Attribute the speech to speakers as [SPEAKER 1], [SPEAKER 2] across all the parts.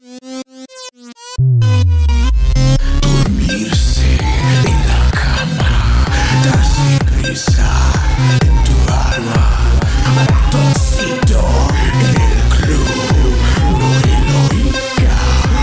[SPEAKER 1] Dormirse en la cama, darse prisa en tu alma, ratoncito en el club, no Eloica,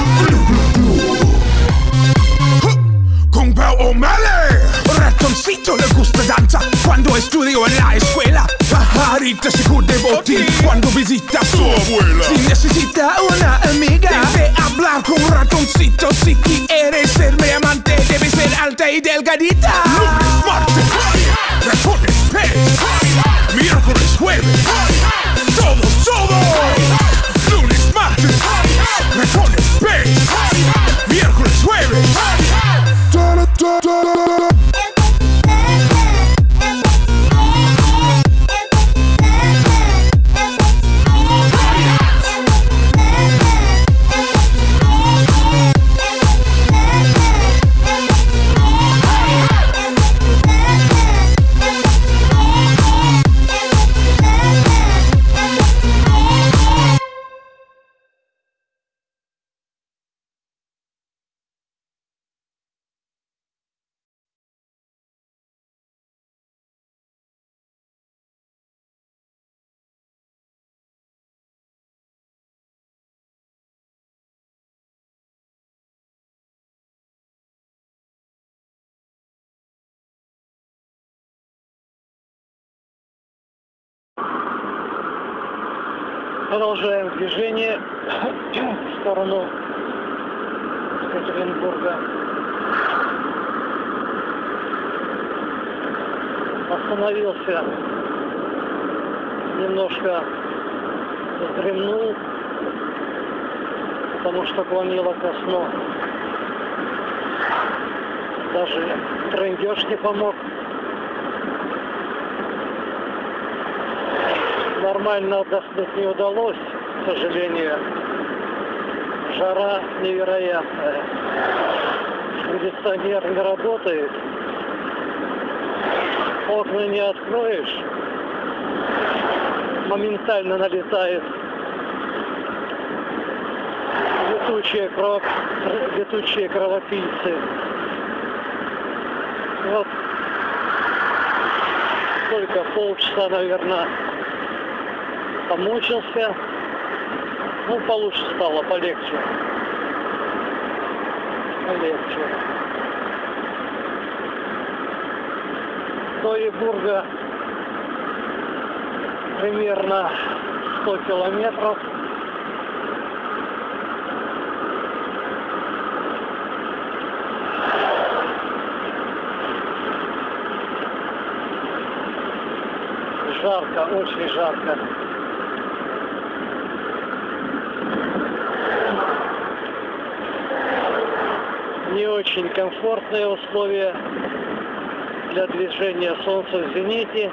[SPEAKER 1] con Pau O'Malley. Ratoncito le gusta danza cuando estudio en la escuela. Pajarita se cubre botín cuando visita a su abuela. Si necesita una amiga, debe hablar con un ratoncito. Si quieres ser mi amante, debe ser alta y delgadita. Lunes, martes, ratones, pez. Miércoles, jueves, todo. Lunes, martes, ratones, pez. Miércoles, jueves.
[SPEAKER 2] Продолжаем движение в сторону Екатеринбурга. Остановился, немножко вздремнул, потому что клонило ко сну. Даже трындеж не помог. Нормально отдохнуть не удалось, к сожалению. Жара невероятная. Кондиционер не работает. Окна не откроешь. Моментально налетает летучие кровопийцы. Вот только полчаса, наверное, помучился. Ну, получше стало, полегче. До Ебурга примерно 100 километров. Жарко, очень жарко. Не очень комфортные условия для движения. Солнца в зените.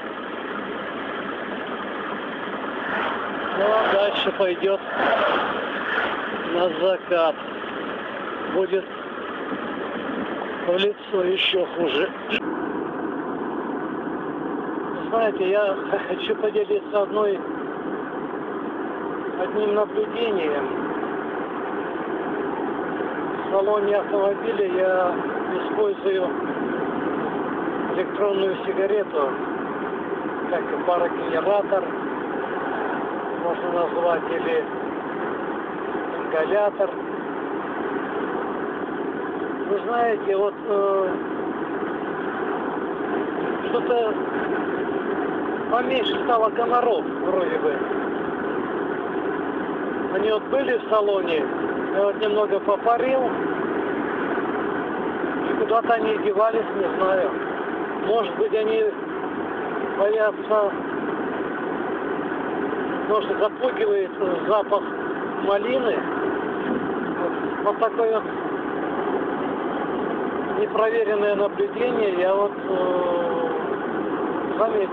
[SPEAKER 2] Ну а дальше пойдет на закат. Будет в лицо еще хуже. Знаете, я хочу поделиться одним наблюдением. В салоне автомобиля я использую электронную сигарету, как парогенератор, можно назвать, или ингалятор. Вы знаете, вот что-то поменьше стало комаров, вроде бы. Они вот были в салоне, я вот немного попарил, и куда-то они девались, не знаю. Может быть, они боятся, может, запугивает запах малины. Вот такое вот непроверенное наблюдение я вот заметил.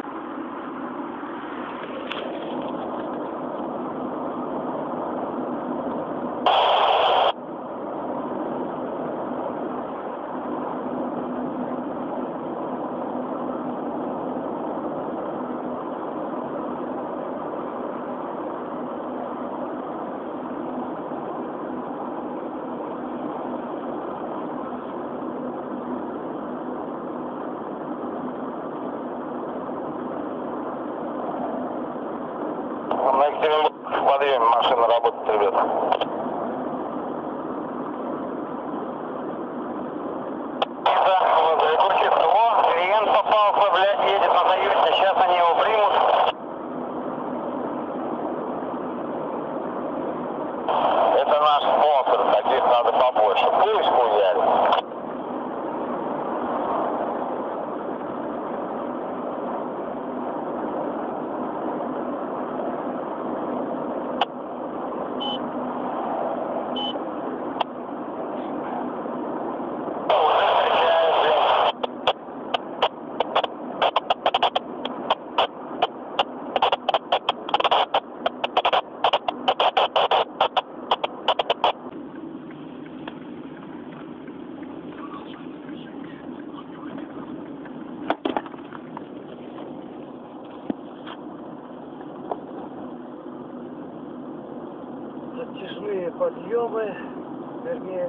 [SPEAKER 3] Екатеринбург, в подъеме машина работает, ребята. Клиент попался, блядь, едет на Союзе, сейчас они его примут. Это наш спонсор, таких надо побольше. Пусть хуяли.
[SPEAKER 2] Затяжные подъемы, вернее,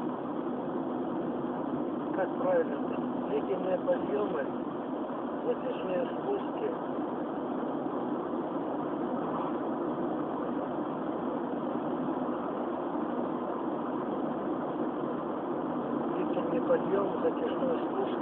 [SPEAKER 2] как правильно, длительные подъемы, затяжные спуски. Длительный подъем, затяжной спуск.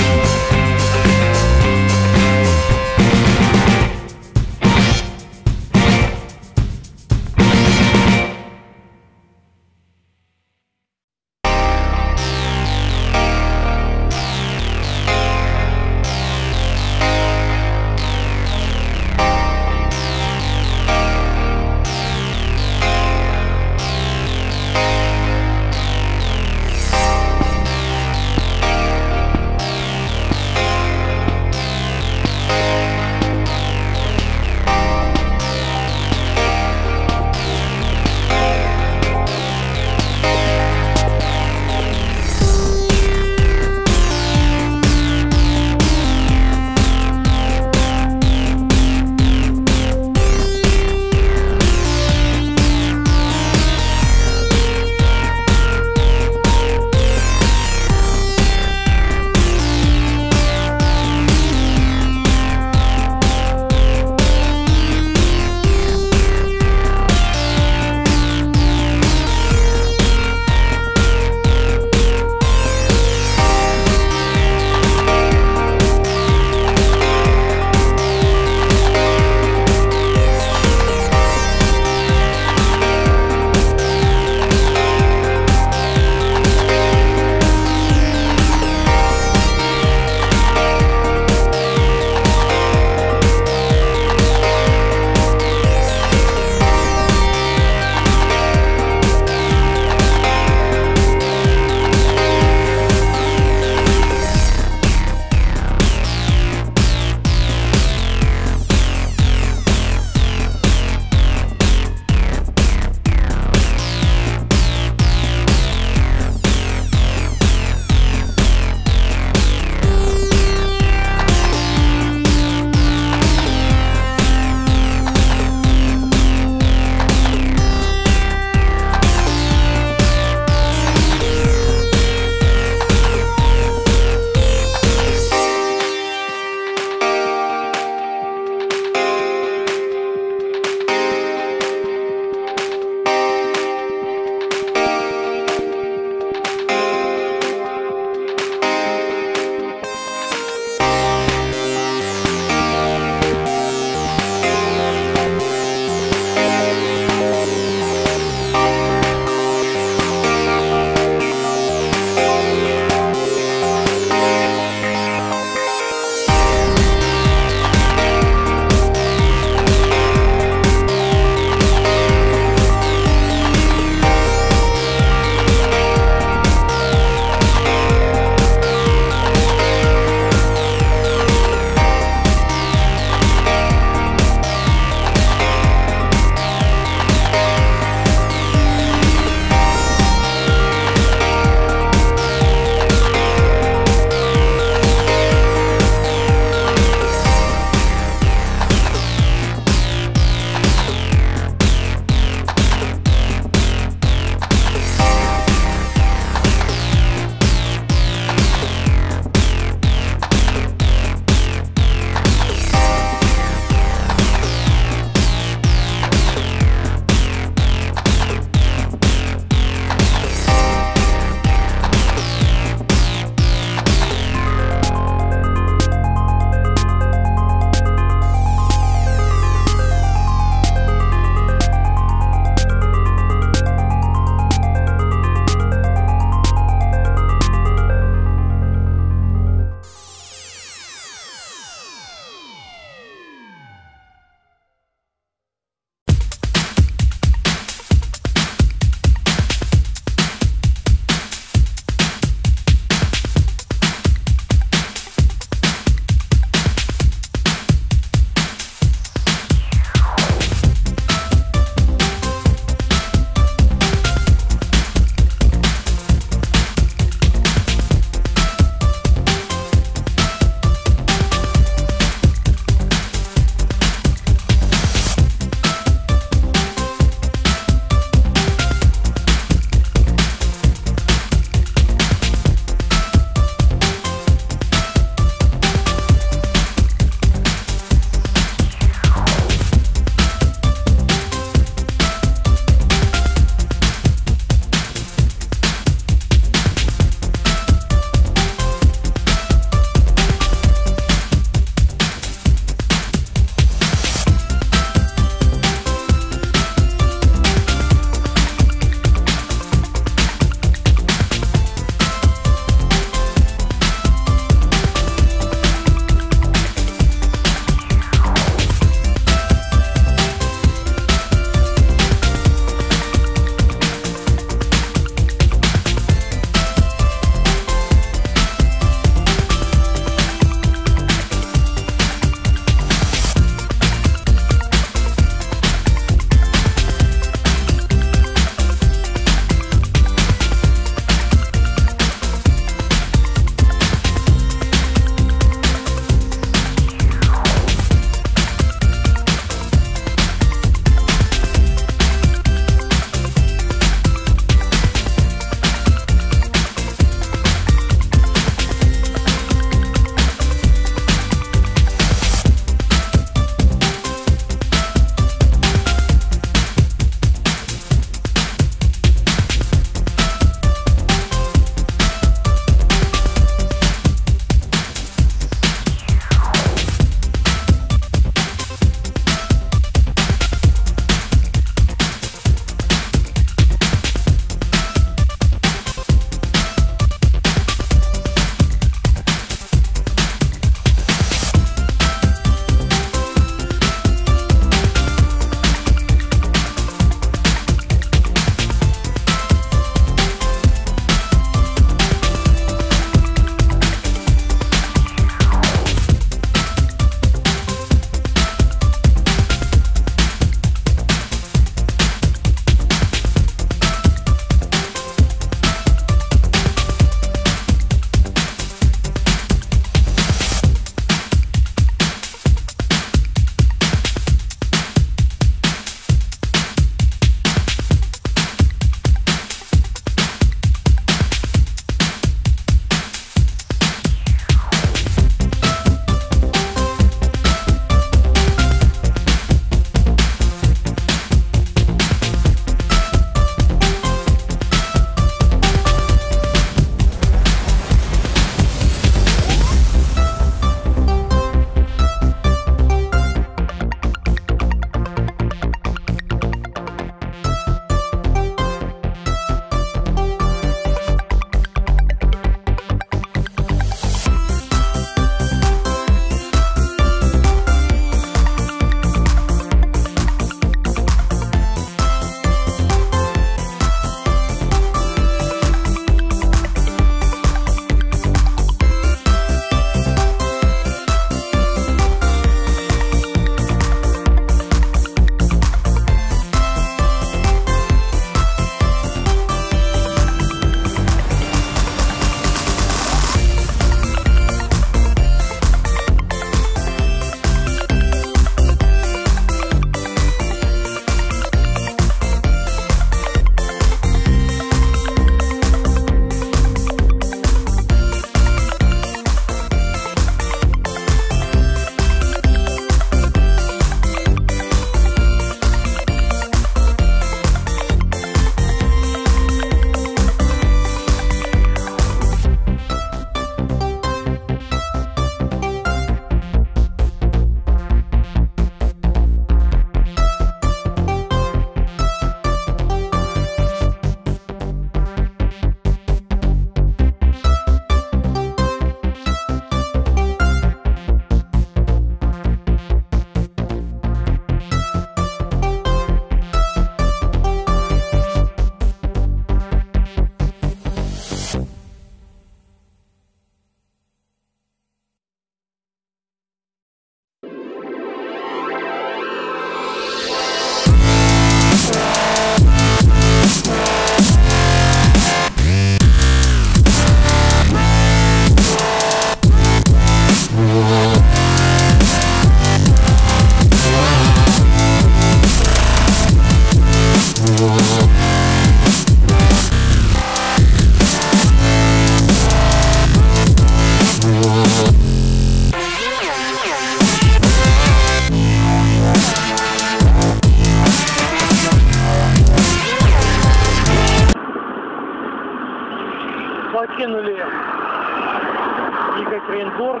[SPEAKER 2] Покинули Екатеринбург.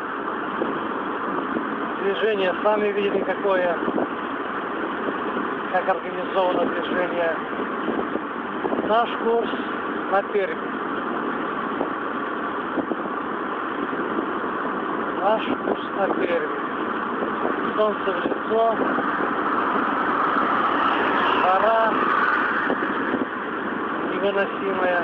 [SPEAKER 2] Движение сами видели какое, как организовано движение. Наш курс на Пермь. Наш курс на Пермь. Солнце в лицо. Жара невыносимая.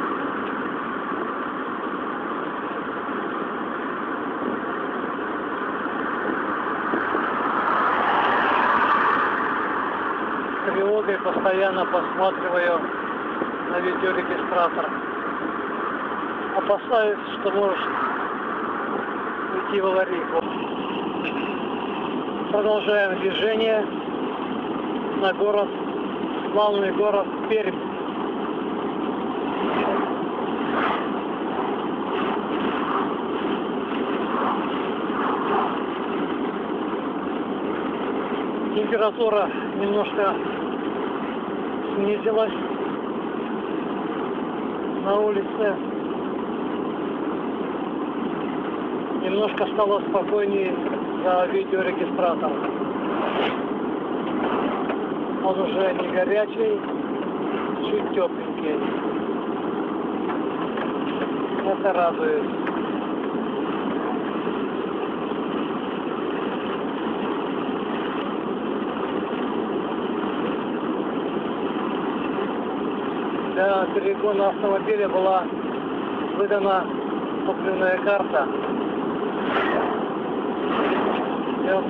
[SPEAKER 2] С тревогой постоянно посматриваю на видеорегистратор. Опасаюсь, что может уйти в аварийку. Продолжаем движение на город, славный город Пермь. Температура немножко снизилась на улице. Немножко стало спокойнее за видеорегистратор. Он уже не горячий, чуть тепленький. Это радует. Для перегона автомобиля была выдана топливная карта. И вот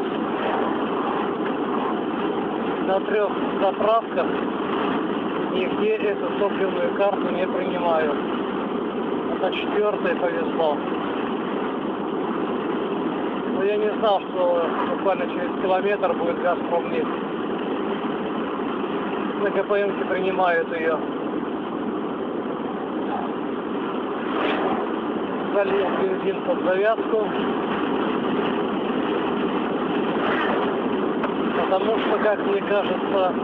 [SPEAKER 2] на 3 заправках нигде эту топливную карту не принимают. На 4-й повезло. Но я не знал, что буквально через километр будет «Газпромнефть». На ГПМ-ке принимают ее. Залил бензин под завязку. Потому что, как мне кажется,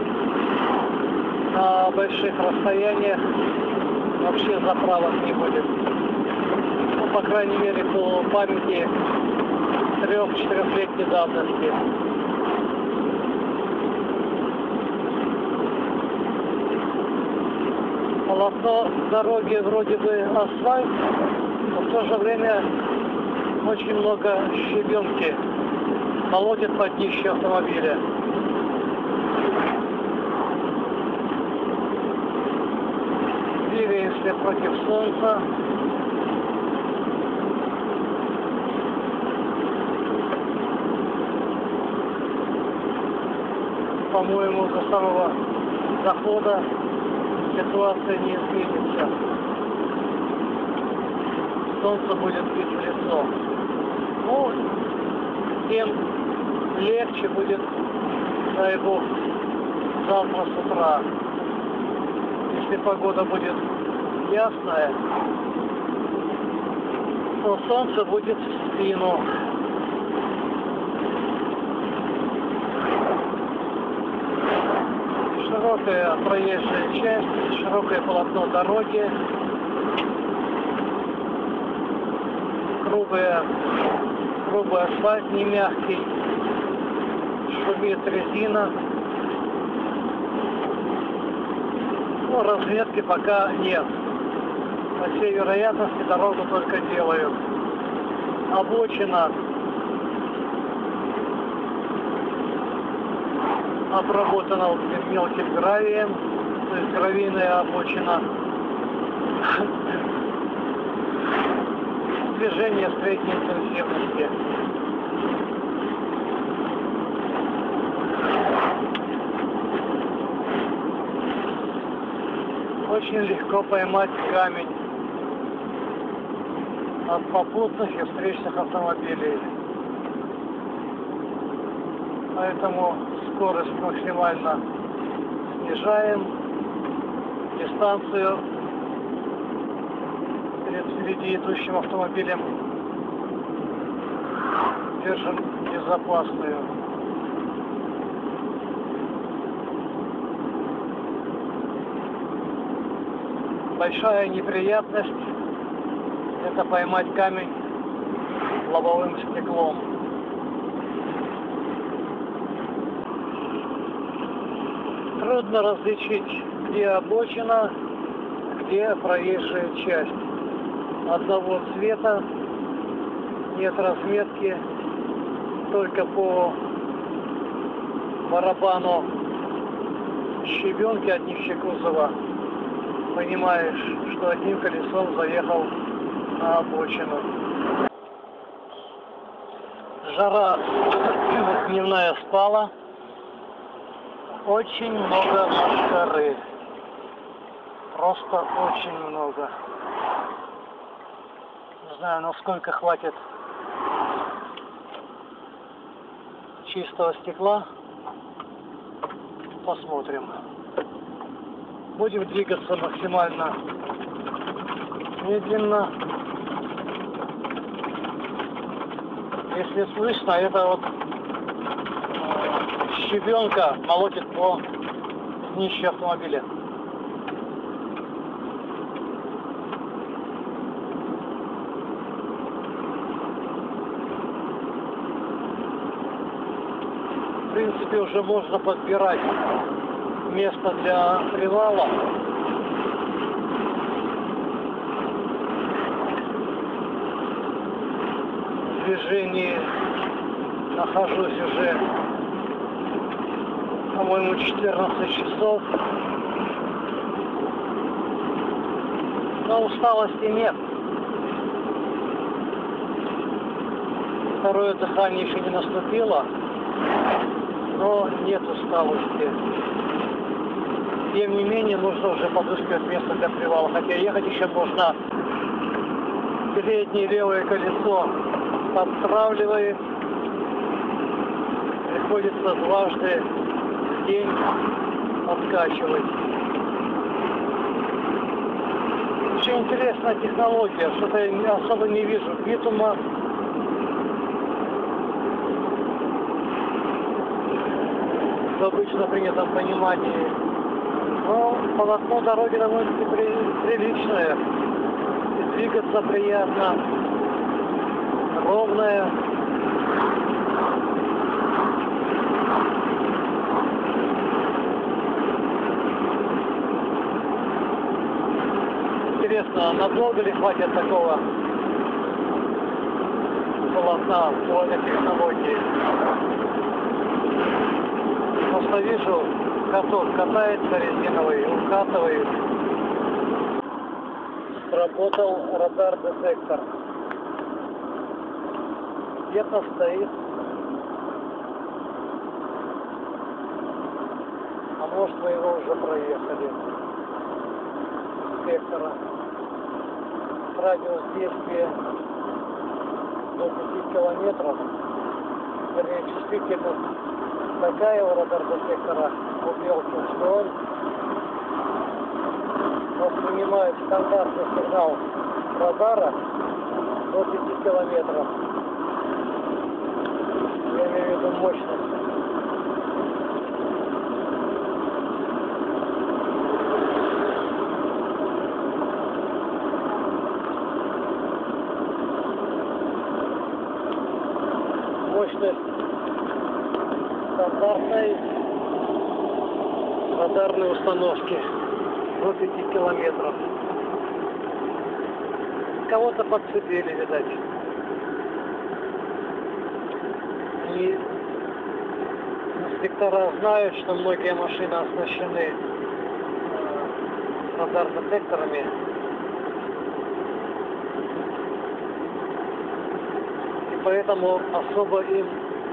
[SPEAKER 2] на больших расстояниях вообще заправок не будет. Ну, по крайней мере, по памяти 3-4-летней давности. Полоса дороги вроде бы асфальт, но в то же время очень много щебенки молотит под днище автомобиля. Двигаемся против солнца. По-моему, до самого захода ситуация не изменится. Солнце будет бить в лицо. Ну, тем легче будет, дай бог, завтра с утра. Если погода будет ясная, то солнце будет в спину. Широкая проезжая часть, широкое полотно дороги, грубый асфальт, не мягкий, шумит резина. Но разметки пока нет. По всей вероятности дорогу только делают. Обочина обработана мелким гравием, то есть гравийная обочина. Движение средней интенсивности. Очень легко поймать камень от попутных и встречных автомобилей. Поэтому скорость максимально снижаем, дистанцию перед впереди идущим автомобилем держим безопасную. Большая неприятность это поймать камень лобовым стеклом. Трудно различить, где обочина, где проезжая часть. Одного цвета, нет разметки, только по барабану щебенки от днища кузова понимаешь, что одним колесом заехал на обочину. Жара дневная спала. Очень много мошкары. Просто очень много. Не знаю, насколько хватит чистого стекла. Посмотрим. Будем двигаться максимально медленно. Если слышно, это вот щебенка молотит по днищу автомобиля. В принципе, уже можно подбирать место для привала. В движении нахожусь уже, по-моему, 14 часов. Но усталости нет. Второе дыхание еще не наступило, но нет усталости. Тем не менее, нужно уже подыскивать место для привала. Хотя ехать еще можно. Переднее левое колесо подстравливает. Приходится дважды в день откачивать. Очень интересная технология. Что-то я особо не вижу битума. В обычно принятом понимании. Но полотно дороги довольно-таки приличное. И двигаться приятно. Ровное. Интересно, надолго ли хватит такого полотна в плане технологии? Просто вижу, каток катается резиновый, укатывает. Сработал радар-детектор. Где-то стоит. А может, мы его уже проехали. Детектора. Радиус действия до 5 километров. Вернее, чувствительность такая у радар-детектора у белки, что он воспринимает стандартный сигнал радара до 5 километров. Я имею в виду мощность. Мощность стандартной радарной установки до 5 километров. Кого-то подцепили, видать. И инспектора знают, что многие машины оснащены радар-детекторами. И поэтому особо им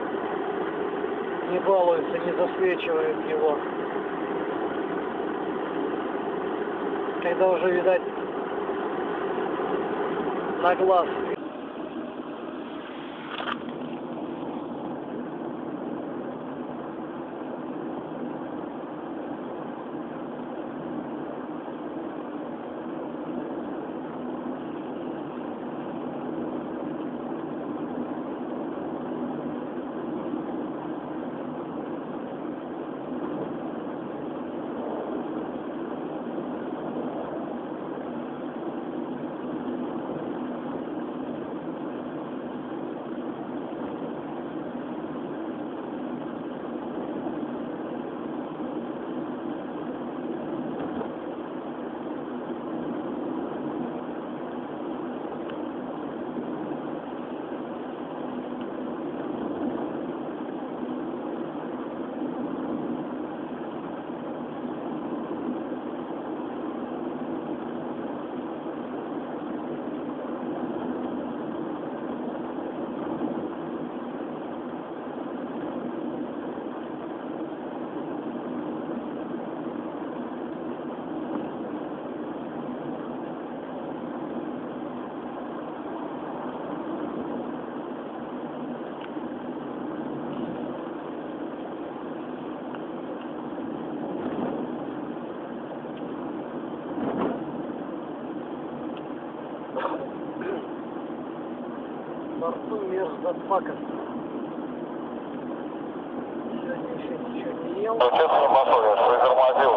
[SPEAKER 2] не балуются, не засвечивают его. Когда уже, видать, на глаз. Во рту мерзко пакостно. Сегодня еще ничего не ел.
[SPEAKER 3] Честно не пошел, я же притормозил.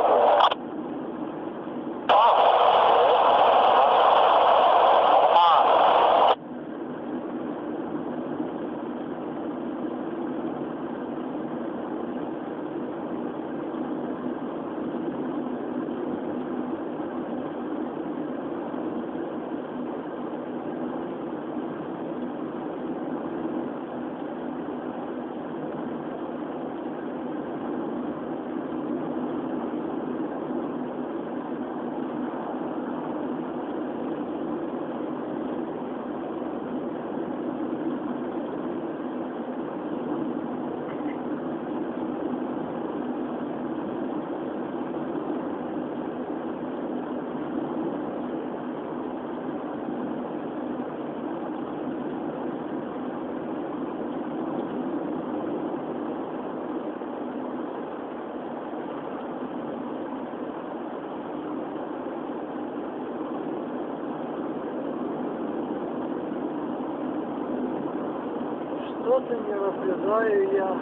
[SPEAKER 2] Что-то не наблюдаю я.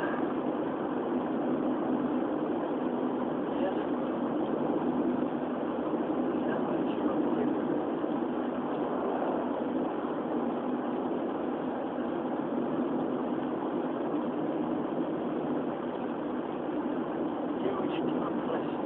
[SPEAKER 2] Девочки напросили.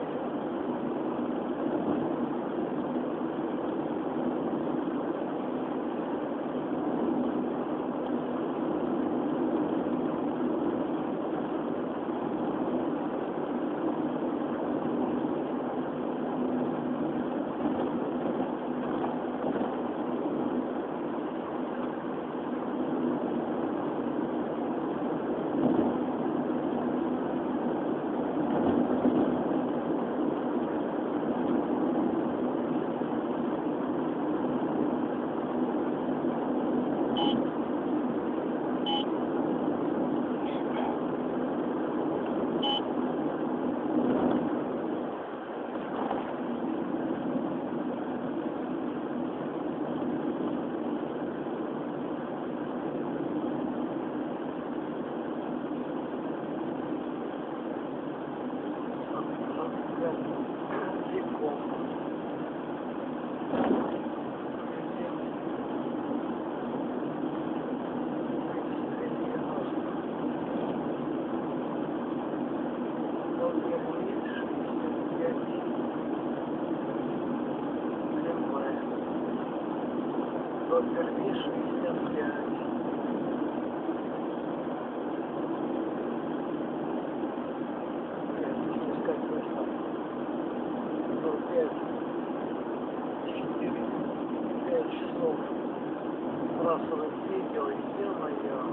[SPEAKER 2] Сбрасывать видео, и ё-моё.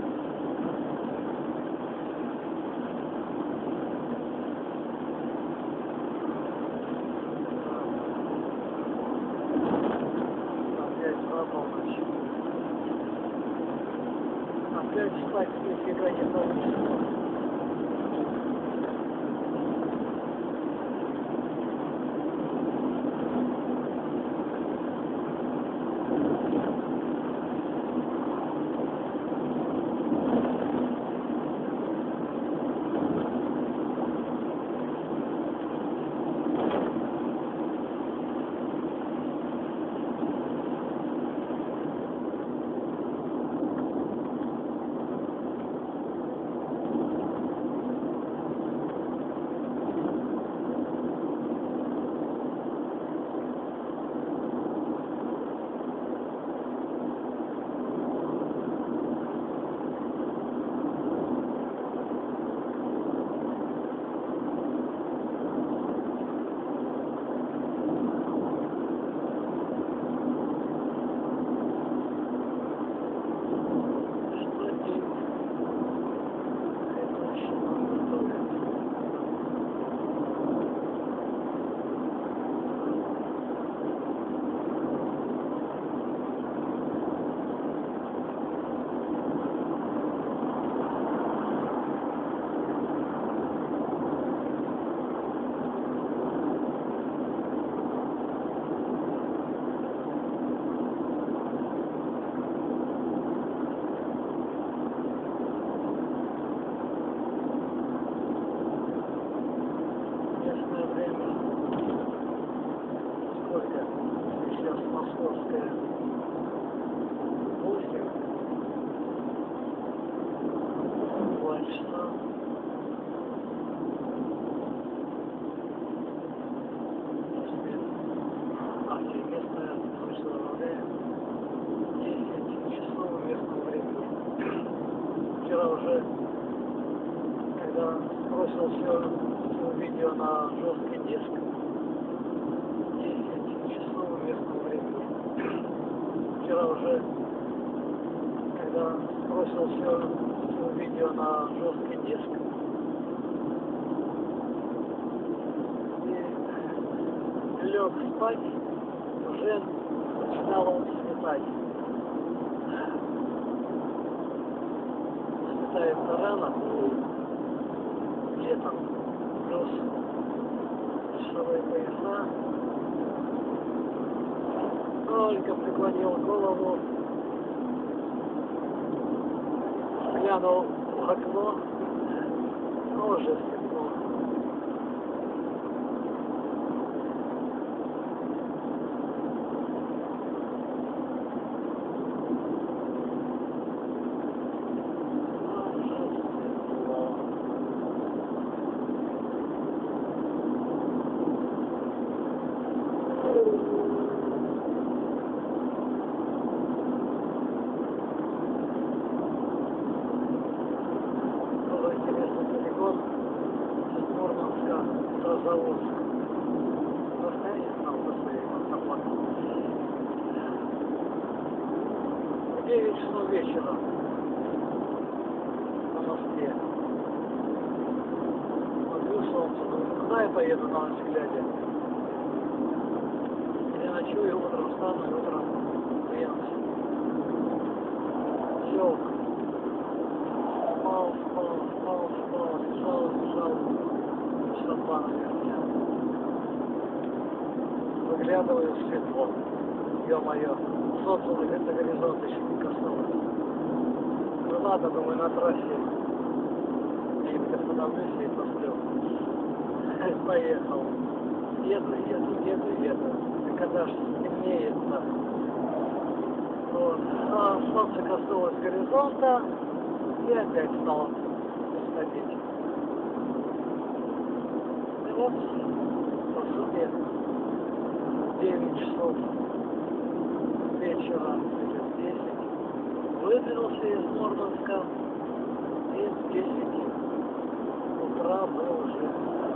[SPEAKER 2] Опять на полночь. Опять спать нифига не получится. Московская 8, 2 часа. Местное точное время 10 часов местного времени. Вчера уже, когда бросил все видео на жесткий диск, 10 часов местного времени. Вчера уже, когда бросил все видео на жесткий диск, и лег спать, уже начинало светать. Светает рано, летом, плюс часовые пояса. Только преклонил голову, глянул в окно, уже светло. Заводск. Расстояние знал автомат. В 9 часов вечера на Москве. Смотрю солнце, думаю, куда я поеду на ночь глядя? Я ночую, утром встану и утром приеду. Щелк. Спал, лежал. Часа наверное. Выглядываю в светло. Ё-моё, солнце на горизонт еще не коснулось. Ну ладно, думаю, на трассе где-нибудь остановлюсь и посплю. Поехал. Еду. И когда же темнеет-то, вот. А солнце коснулось горизонта и опять стало сходить. Вот, по сути, 9 часов вечера, или 10, выдвинулся из Мурманска, и в 10 утра был уже.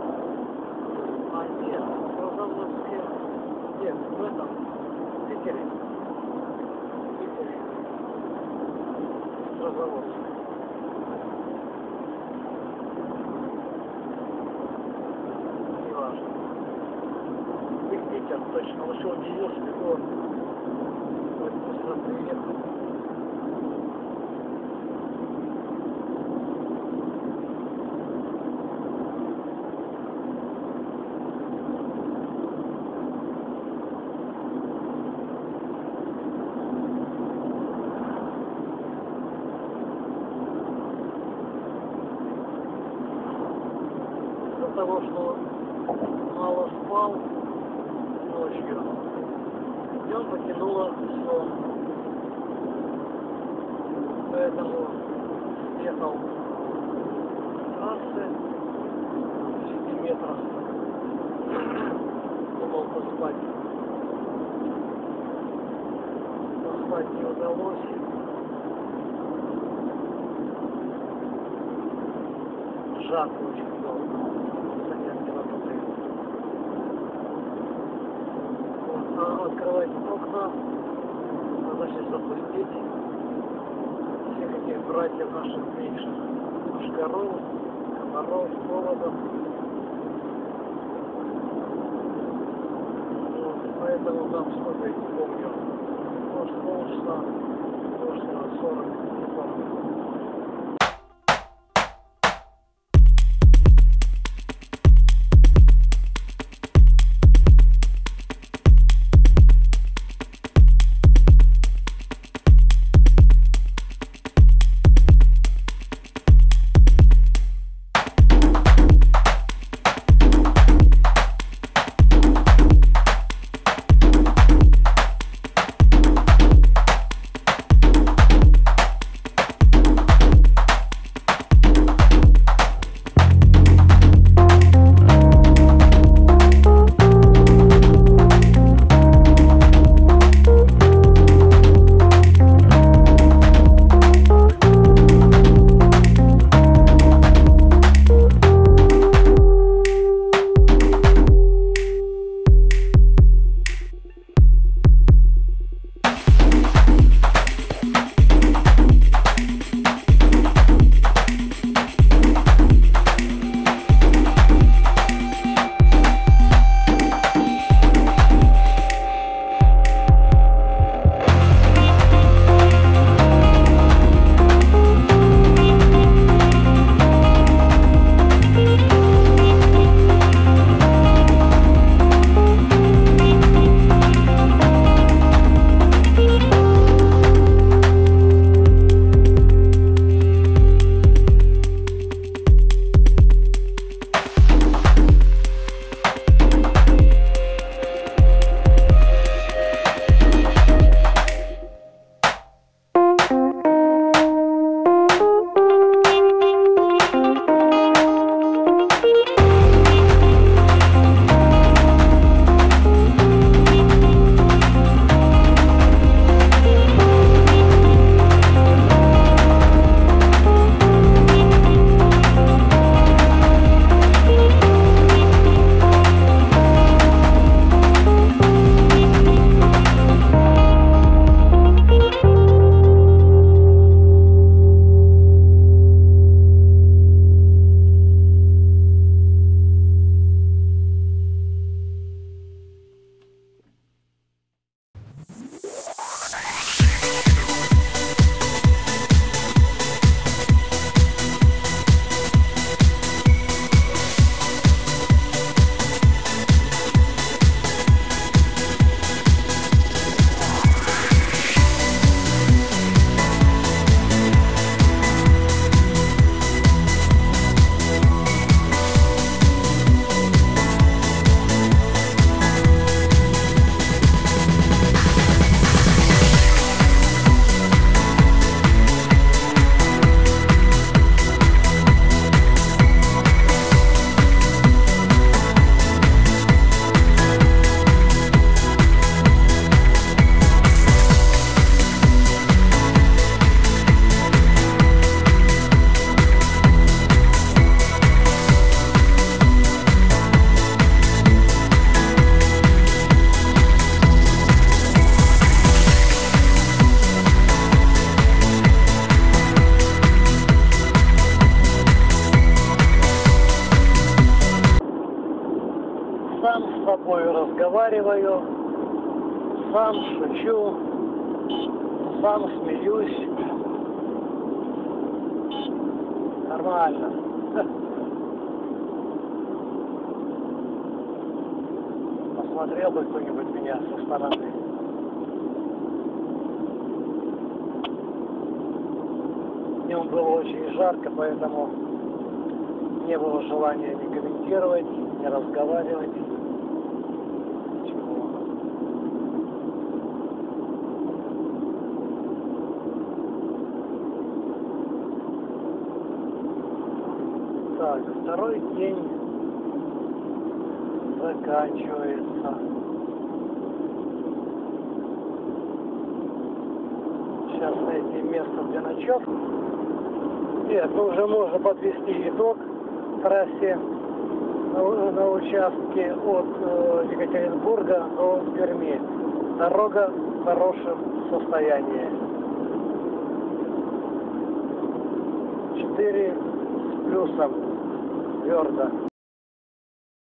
[SPEAKER 2] А нет, в Розоводске, нет, в этом, в Питере, Розоводск. Питер, точно, он еще удивился, бегом. Вот быстро приехал. Из-за того, что мало спал ночью, днем потянуло сон. Поэтому ехал с трассы 10 метров. Думал поспать. Поспать не удалось. Жарко очень было. Открывать окна, значит запустить всех этих братьев наших меньших, мошкаров, комаров, холодов. Вот, поэтому там сколько, я не помню, может полчаса, может 40, не помню. разговариваю, сам шучу, сам смеюсь. Нормально. Посмотрел бы кто-нибудь меня со стороны. Днем было очень жарко, поэтому не было желания ни комментировать, ни разговаривать. Ничего. Так, второй день заканчивается. Сейчас найти место для ночевки. И это уже можно подвести итог трассе на участке от Екатеринбурга до Перми. Дорога в хорошем состоянии. 4 с плюсом твердо.